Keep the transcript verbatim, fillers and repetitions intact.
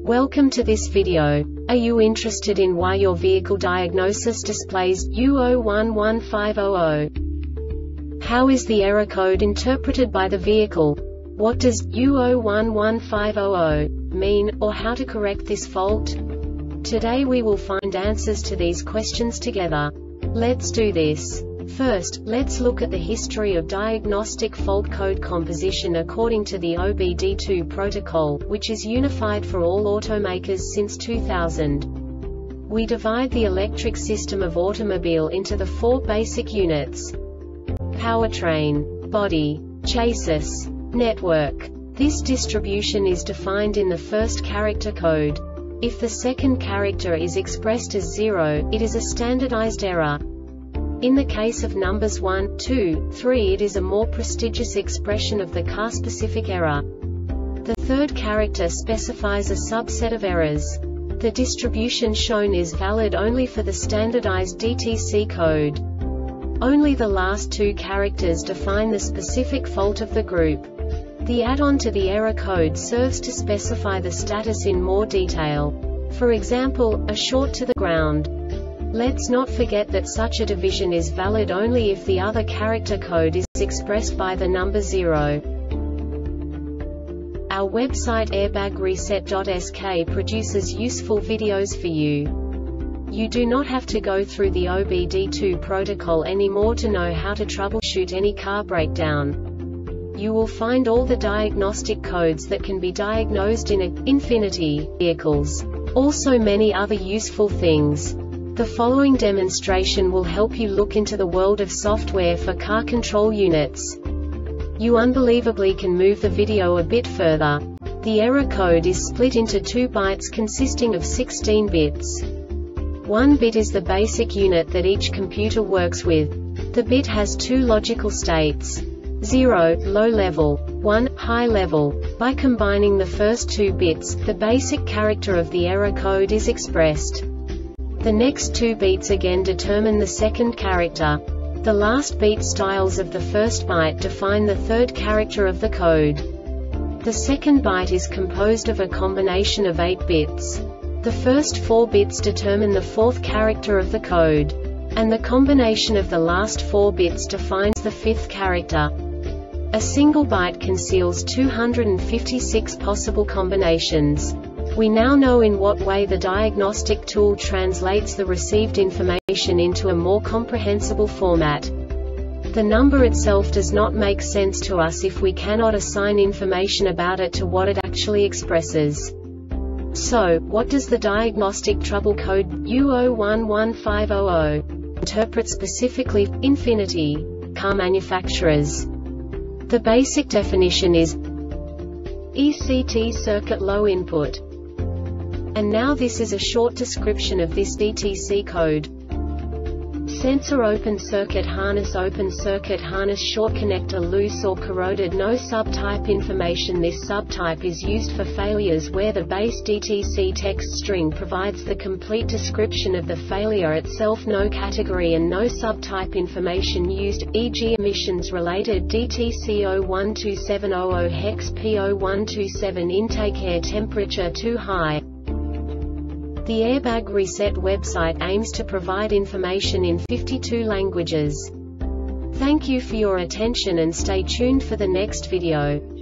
Welcome to this video. Are you interested in why your vehicle diagnosis displays U zero one one five zero zero? How is the error code interpreted by the vehicle? What does U zero one one five zero zero mean, or how to correct this fault? Today we will find answers to these questions together. Let's do this. First, let's look at the history of diagnostic fault code composition according to the O B D two protocol, which is unified for all automakers since two thousand. We divide the electric system of automobile into the four basic units: powertrain, body, chassis, network. This distribution is defined in the first character code. If the second character is expressed as zero, it is a standardized error. In the case of numbers one, two, three, it is a more prestigious expression of the car-specific error. The third character specifies a subset of errors. The distribution shown is valid only for the standardized D T C code. Only the last two characters define the specific fault of the group. The add-on to the error code serves to specify the status in more detail. For example, a short to the ground. Let's not forget that such a division is valid only if the other character code is expressed by the number zero. Our website airbag reset dot S K produces useful videos for you. You do not have to go through the O B D two protocol anymore to know how to troubleshoot any car breakdown. You will find all the diagnostic codes that can be diagnosed in a Infiniti vehicles. Also many other useful things. The following demonstration will help you look into the world of software for car control units. You unbelievably can move the video a bit further. The error code is split into two bytes consisting of sixteen bits. One bit is the basic unit that each computer works with. The bit has two logical states: zero, low level, one, high level. By combining the first two bits, the basic character of the error code is expressed. The next two beats again determine the second character. The last beat styles of the first byte define the third character of the code. The second byte is composed of a combination of eight bits. The first four bits determine the fourth character of the code. And the combination of the last four bits defines the fifth character. A single byte conceals two hundred fifty-six possible combinations. We now know in what way the diagnostic tool translates the received information into a more comprehensible format. The number itself does not make sense to us if we cannot assign information about it to what it actually expresses. So, what does the diagnostic trouble code U zero one one five zero zero interpret specifically for Infiniti car manufacturers? The basic definition is E C T circuit low input. And now this is a short description of this D T C code. Sensor open circuit harness open circuit harness short connector loose or corroded no subtype information. This subtype is used for failures where the base D T C text string provides the complete description of the failure itself. No category and no subtype information used, for example emissions related D T C zero one two seven zero zero hex P zero one two seven intake air temperature too high. The Airbag Reset website aims to provide information in fifty-two languages. Thank you for your attention and stay tuned for the next video.